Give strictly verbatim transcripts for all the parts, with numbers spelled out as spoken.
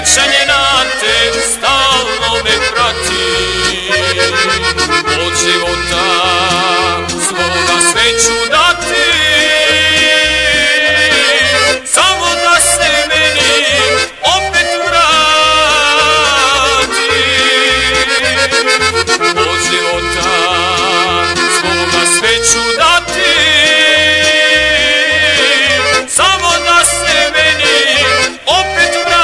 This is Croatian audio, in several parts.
sjećanje na te stalno me prati. Od života svoga sve ću dati, samo da se meni opet vrati. Od života svoga sve ću dati, samo da se meni opet vrati.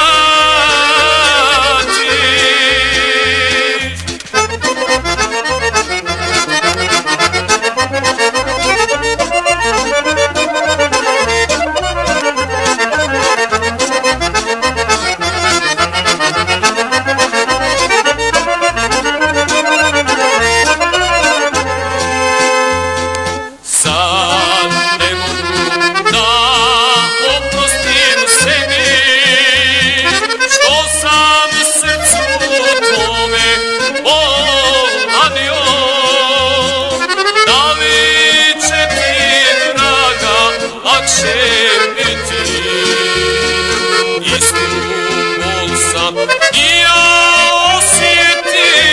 I ja osjetio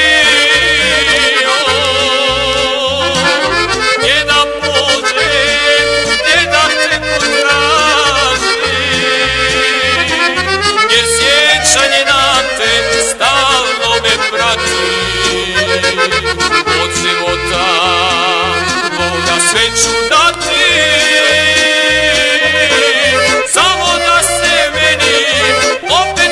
gdje da pođem, gdje da te potražim, jer sjećanje na te stalno me prati. Od života moga sve ću dati, samo da se meni opet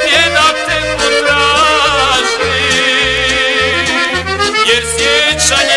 sjećanje